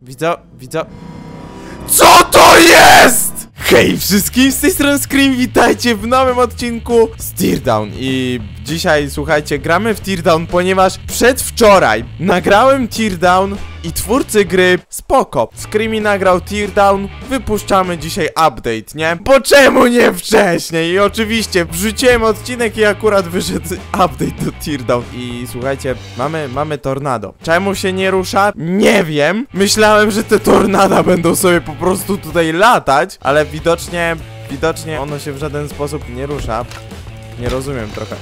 Co to jest?! Hej wszystkim, z tej strony Scream, witajcie w nowym odcinku z Teardown. I dzisiaj, słuchajcie, gramy w Teardown, ponieważ przedwczoraj nagrałem Teardown i twórcy gry spoko. Screamy nagrał Teardown, wypuszczamy dzisiaj update, nie? Bo czemu nie wcześniej? I oczywiście wrzuciłem odcinek i akurat wyszedł update do Teardown. I słuchajcie, mamy tornado. Czemu się nie rusza? Nie wiem. Myślałem, że te tornada będą sobie po prostu tutaj latać, ale widocznie ono się w żaden sposób nie rusza. Nie rozumiem trochę.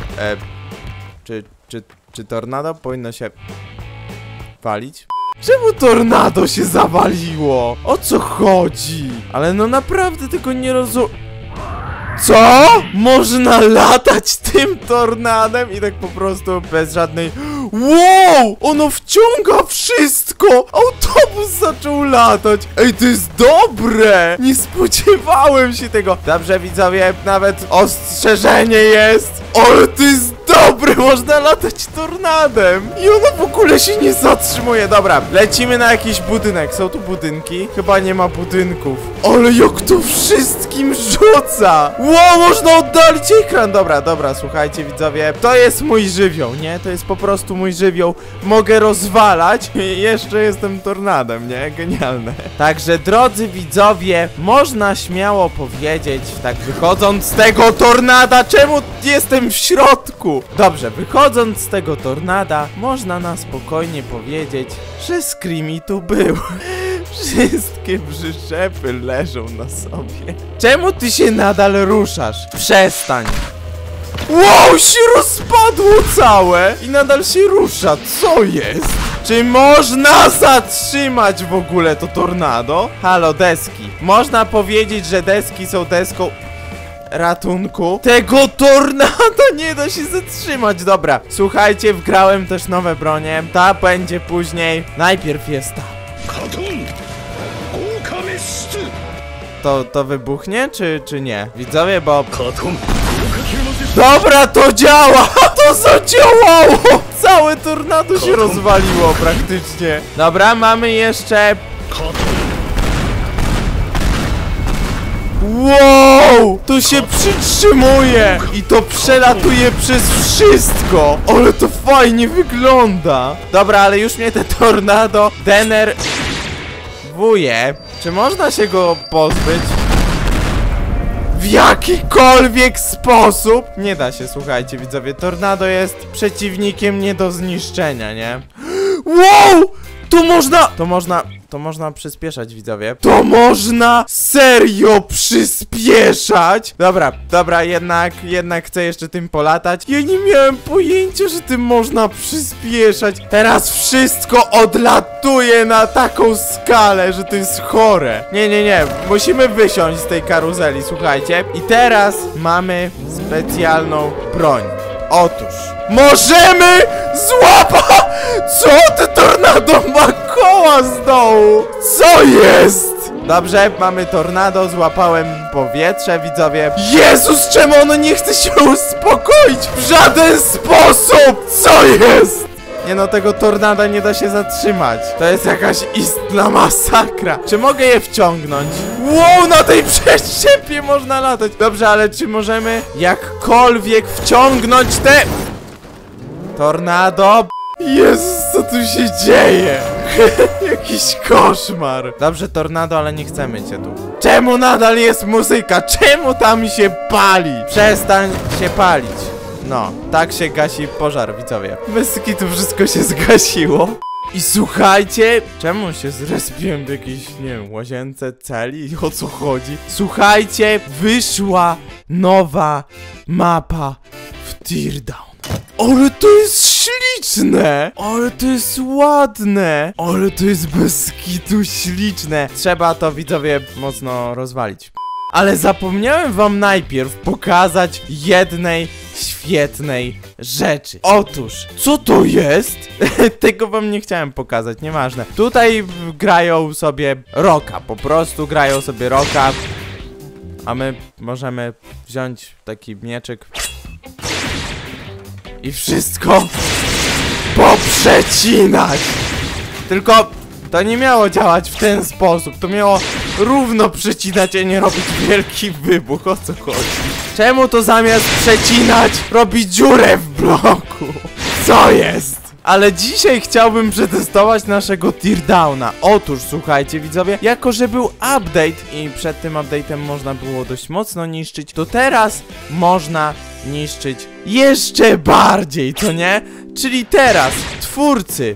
Czy tornado powinno się walić? Czemu tornado się zawaliło? O co chodzi? Ale no naprawdę tego nie rozumiem. Co? Można latać tym tornadem i tak po prostu bez żadnej... Wow! Ono wciąga wszystko! Autobus zaczął latać! Ej, to jest dobre! Nie spodziewałem się tego! Dobrze, widzowie, nawet ostrzeżenie jest! Ale to jest dobre! Można latać tornadem! I ono w ogóle się nie zatrzymuje! Dobra, lecimy na jakiś budynek. Są tu budynki? Chyba nie ma budynków. Ale jak to wszystkim rzuca! Wow, można oddalić ekran! Dobra, słuchajcie, widzowie. To jest mój żywioł, nie? To jest po prostu mój żywioł. Mogę rozwalać i jeszcze jestem tornadem, nie? Genialne. Także, drodzy widzowie, można śmiało powiedzieć, tak wychodząc z tego tornada, czemu jestem w środku? Dobrze, wychodząc z tego tornada, można na spokojnie powiedzieć, że Screamy tu był. Wszystkie przyczepy leżą na sobie. Czemu ty się nadal ruszasz? Przestań. Wow, się rozpadło całe i nadal się rusza. Co jest? Czy można zatrzymać w ogóle to tornado? Halo, deski. Można powiedzieć, że deski są deską ratunku. Tego tornada nie da się zatrzymać. Dobra, słuchajcie, wgrałem też nowe bronie. Ta będzie później. Najpierw jest ta. To wybuchnie, czy nie? Widzowie, bo... Dobra, to działa! To zadziałało! Całe tornado się rozwaliło praktycznie. Dobra, mamy jeszcze... Wow! To się przytrzymuje! I to przelatuje przez wszystko! Ale to fajnie wygląda! Dobra, ale już mnie te tornado denerwuje. Czy można się go pozbyć? W jakikolwiek sposób? Nie da się, słuchajcie, widzowie. Tornado jest przeciwnikiem nie do zniszczenia, nie? Wow! To można przyspieszać, widzowie. To można serio przyspieszać! Dobra, jednak chcę jeszcze tym polatać. Ja nie miałem pojęcia, że tym można przyspieszać. Teraz wszystko odlatuje na taką skalę, że to jest chore. Nie. Musimy wysiąść z tej karuzeli, słuchajcie. I teraz mamy specjalną broń. Otóż możemy złapać! Co? Te tornado ma koła z dołu! Co jest? Dobrze, mamy tornado, złapałem powietrze, widzowie. Jezus, czemu ono nie chce się uspokoić? W żaden sposób! Co jest? Nie no, tego tornada nie da się zatrzymać. To jest jakaś istna masakra. Czy mogę je wciągnąć? Wow, na tej przyczepie można latać. Dobrze, ale czy możemy jakkolwiek wciągnąć te... Tornado? Jezus, co tu się dzieje? Jakiś koszmar. Dobrze, tornado, ale nie chcemy cię tu. Czemu nadal jest muzyka? Czemu tam się pali? Przestań się palić. No, tak się gasi pożar, widzowie. Bez kitu wszystko się zgasiło. I słuchajcie, czemu się zrespiłem w jakiejś, nie wiem, łazience, celi? O co chodzi? Słuchajcie, wyszła nowa mapa w Teardown. Ale to jest śliczne! Ale to jest ładne! Ale to jest bez kitu śliczne! Trzeba to, widzowie, mocno rozwalić. Ale zapomniałem wam najpierw pokazać jednej świetnej rzeczy. Otóż, co to jest? Tego wam nie chciałem pokazać, nieważne. Tutaj grają sobie rocka, po prostu grają sobie rocka. A my możemy wziąć taki mieczyk i wszystko poprzecinać. Tylko To nie miało działać w ten sposób. To miało równo przecinać, a nie robić wielki wybuch. O co chodzi? Czemu to zamiast przecinać robi dziurę w bloku? Co jest? Ale dzisiaj chciałbym przetestować naszego teardowna. Otóż, słuchajcie widzowie, jako że był update i przed tym update'em można było dość mocno niszczyć, to teraz można niszczyć jeszcze bardziej, co nie? Czyli teraz twórcy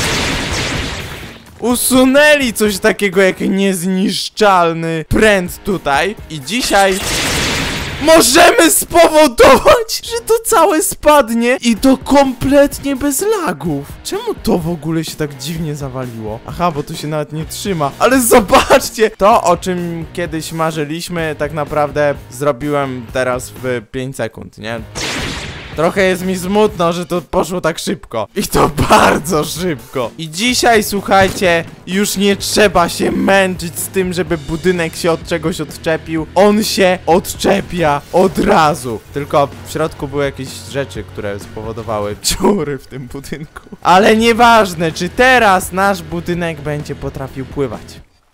usunęli coś takiego jak niezniszczalny pręt tutaj i dzisiaj możemy spowodować, że to całe spadnie i to kompletnie bez lagów. Czemu to w ogóle się tak dziwnie zawaliło? Aha, bo to się nawet nie trzyma. Ale zobaczcie! To, o czym kiedyś marzyliśmy, tak naprawdę zrobiłem teraz w 5 sekund, nie? Trochę jest mi smutno, że to poszło tak szybko. I to bardzo szybko. I dzisiaj, słuchajcie, już nie trzeba się męczyć z tym, żeby budynek się od czegoś odczepił. On się odczepia od razu. Tylko w środku były jakieś rzeczy, które spowodowały dziury w tym budynku. Ale nieważne, czy teraz nasz budynek będzie potrafił pływać.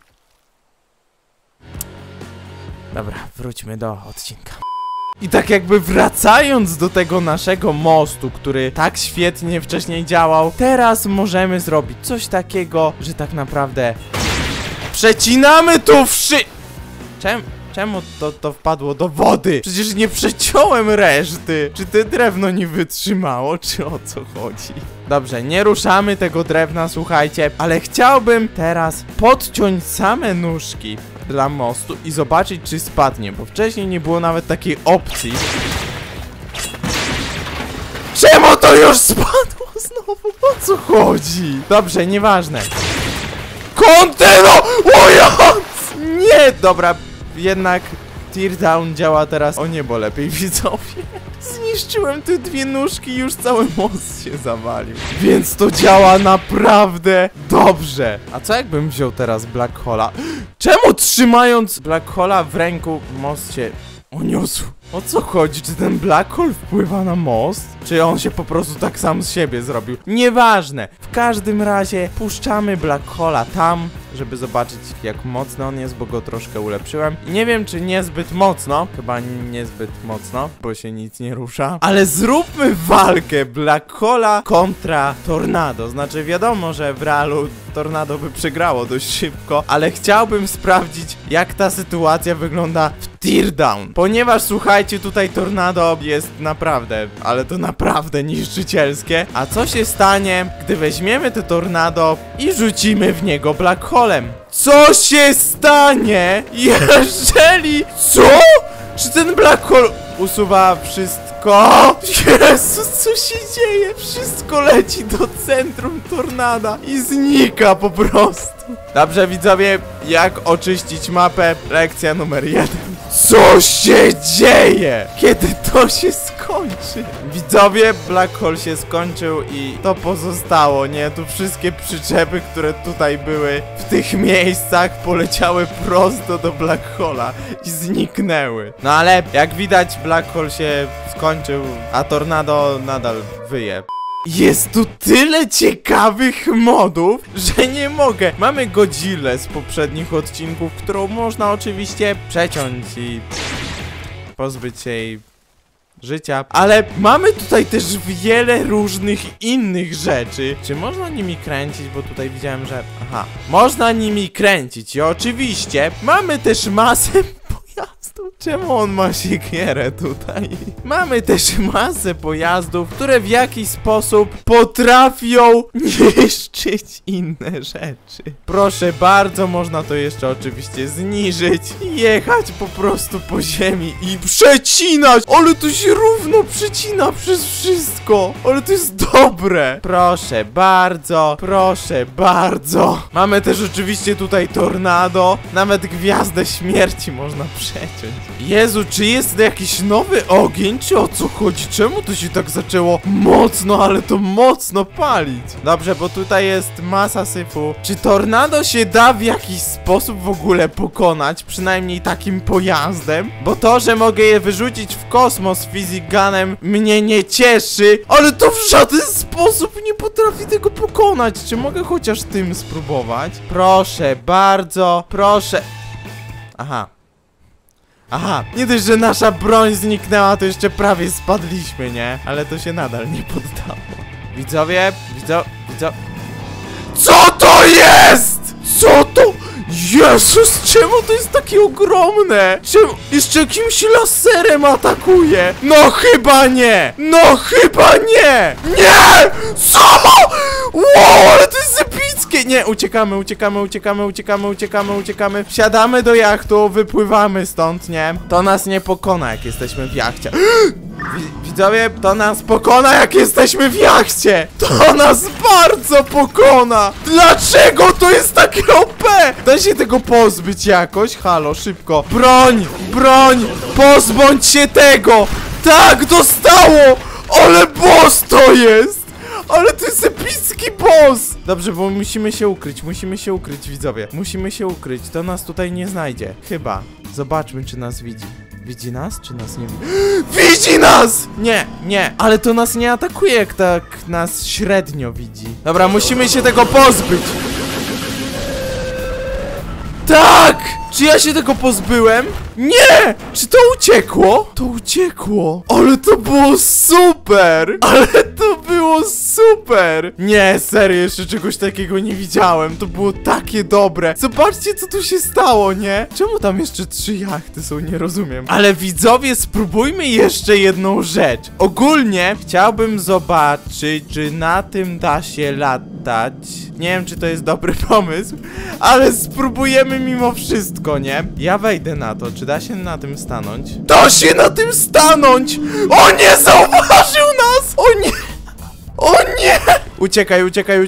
Dobra, wróćmy do odcinka. I tak jakby wracając do tego naszego mostu, który tak świetnie wcześniej działał, teraz możemy zrobić coś takiego, że tak naprawdę przecinamy tu Czemu to wpadło do wody? Przecież nie przeciąłem reszty. Czy to drewno nie wytrzymało, czy o co chodzi? Dobrze, nie ruszamy tego drewna, słuchajcie, ale chciałbym teraz podciąć same nóżki dla mostu i zobaczyć, czy spadnie, bo wcześniej nie było nawet takiej opcji. Czemu to już spadło znowu? O co chodzi? Dobrze, nieważne. Kontynuując! Nie, dobra, jednak teardown działa teraz o niebo lepiej, widzowie. Zniszczyłem te dwie nóżki i już cały most się zawalił. Więc to działa naprawdę dobrze. A co jakbym wziął teraz Black Hola? Czemu trzymając Black Hola w ręku most się uniósł? O co chodzi? Czy ten Black Hole wpływa na most? Czy on się po prostu tak sam z siebie zrobił? Nieważne. W każdym razie puszczamy Black Hola tam, żeby zobaczyć, jak mocny on jest, bo go troszkę ulepszyłem. I nie wiem, czy niezbyt mocno. Chyba niezbyt mocno, bo się nic nie rusza. Ale zróbmy walkę Black Hola kontra Tornado. Znaczy wiadomo, że w realu Tornado by przegrało dość szybko, ale chciałbym sprawdzić, jak ta sytuacja wygląda w teardown. Ponieważ słuchajcie, tutaj Tornado jest naprawdę, ale to naprawdę niszczycielskie. A co się stanie, gdy weźmiemy to Tornado i rzucimy w niego Black Holem? Co się stanie, jeżeli... Co? Czy ten Black Hole usuwa wszystko? Jezus, co się dzieje? Wszystko leci do centrum Tornada i znika po prostu. Dobrze, widzowie, jak oczyścić mapę? Lekcja numer 1. Co się dzieje? Kiedy to się skończy? Widzowie, Black Hole się skończył i to pozostało, nie? Tu wszystkie przyczepy, które tutaj były w tych miejscach, poleciały prosto do Black Hole'a i zniknęły. No ale jak widać, Black Hole się skończył, a Tornado nadal wyje. Jest tu tyle ciekawych modów, że nie mogę. Mamy Godzillę z poprzednich odcinków, którą można oczywiście przeciąć i pozbyć się jej życia. Ale mamy tutaj też wiele różnych innych rzeczy. Czy można nimi kręcić? Bo tutaj widziałem, że... Aha. Można nimi kręcić i oczywiście mamy też masę pojazdów. Czemu on ma siekierę tutaj? Mamy też masę pojazdów, które w jakiś sposób potrafią niszczyć inne rzeczy. Proszę bardzo, można to jeszcze oczywiście zniżyć i jechać po prostu po ziemi i przecinać. Ale to się równo przecina przez wszystko. Ale to jest dobre. Proszę bardzo, proszę bardzo. Mamy też oczywiście tutaj Tornado. Nawet Gwiazdę Śmierci można przeciąć. Jezu, czy jest jakiś nowy ogień, czy o co chodzi? Czemu to się tak zaczęło mocno, ale to mocno palić? Dobrze, bo tutaj jest masa syfu. Czy Tornado się da w jakiś sposób w ogóle pokonać? Przynajmniej takim pojazdem? Bo to, że mogę je wyrzucić w kosmos Physic Gunem mnie nie cieszy, ale to w żaden żaden sposób nie potrafi tego pokonać. Czy mogę chociaż tym spróbować? Proszę, bardzo, proszę. Aha. Aha, nie dość, że nasza broń zniknęła, to jeszcze prawie spadliśmy, nie? Ale to się nadal nie poddało. Widzowie, co to jest? Co to? Jezus, czemu to jest takie ogromne? Czemu? Jeszcze jakimś laserem atakuje? No chyba nie! No chyba nie! Nie! Co? Wow, ale to jest epickie! Nie, uciekamy. Wsiadamy do jachtu, wypływamy stąd, nie? To nas nie pokona, jak jesteśmy w jachcie. Widzowie, to nas pokona, jak jesteśmy w jachcie! To nas bardzo pokona! Dlaczego to jest takie OP? Da się tego pozbyć jakoś? Halo, szybko. Broń! Pozbądź się tego! Tak, dostało! Ale boss to jest! Ale to jest epicki boss! Dobrze, bo musimy się ukryć, widzowie. Musimy się ukryć, to nas tutaj nie znajdzie. Chyba. Zobaczmy, czy nas widzi. Widzi nas, czy nas nie widzi? Widzi nas! Nie, ale to nas nie atakuje, jak tak nas średnio widzi. Dobra, musimy się tego pozbyć. Tak! Czy ja się tego pozbyłem? Nie! Czy to uciekło? To uciekło. Ale to było super! Nie, serio, jeszcze czegoś takiego nie widziałem. To było takie dobre. Zobaczcie, co tu się stało, nie? Czemu tam jeszcze 3 jachty są? Nie rozumiem. Ale widzowie, spróbujmy jeszcze jedną rzecz. Ogólnie chciałbym zobaczyć, czy na tym da się latać. Nie wiem, czy to jest dobry pomysł, ale spróbujemy mimo wszystko, nie? Ja wejdę na to. Czy da się na tym stanąć? Da się na tym stanąć! O nie, zauważył nas! O nie! O nie! Uciekaj!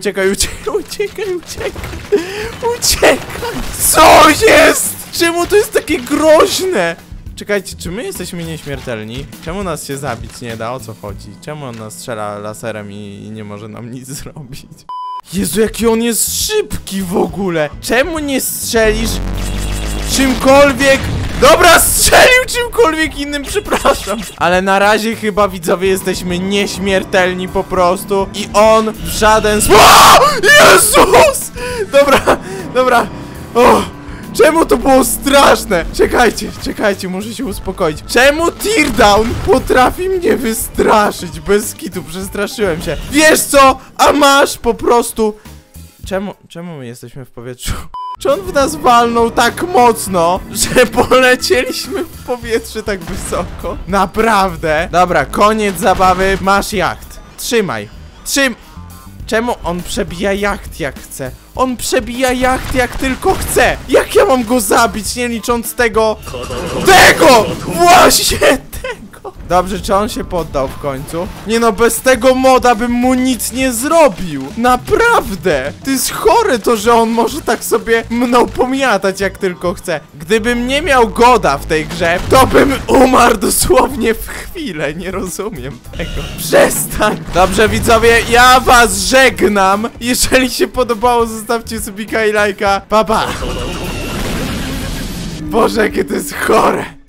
Co jest? Czemu to jest takie groźne? Czekajcie, czy my jesteśmy nieśmiertelni? Czemu nas się zabić nie da? O co chodzi? Czemu on nas strzela laserem i nie może nam nic zrobić? Jezu, jaki on jest szybki w ogóle! Czemu nie strzelisz czymkolwiek? Dobra, strzelił czymkolwiek innym, przepraszam. Ale na razie chyba, widzowie, jesteśmy nieśmiertelni po prostu. I on w żaden sposób... Jezus! Dobra. O, czemu to było straszne? Czekajcie, muszę się uspokoić. Czemu Teardown potrafi mnie wystraszyć? Bez kitu, przestraszyłem się. Wiesz co? A masz po prostu... Czemu my jesteśmy w powietrzu? Czy on w nas walnął tak mocno, że polecieliśmy w powietrze tak wysoko? Naprawdę? Dobra, koniec zabawy. Masz jacht. Trzymaj. Czemu on przebija jacht jak chce? On przebija jacht jak tylko chce. Jak ja mam go zabić, nie licząc tego? Właśnie tego! Dobrze, czy on się poddał w końcu? Nie no, bez tego moda bym mu nic nie zrobił. Naprawdę! To jest chore to, że on może tak sobie mną pomiatać jak tylko chce. Gdybym nie miał goda w tej grze, to bym umarł dosłownie w chwilę. Nie rozumiem tego. Przestań! Dobrze, widzowie, ja was żegnam. Jeżeli się podobało, zostawcie subika i lajka. Pa, pa! Boże, jakie to jest chore!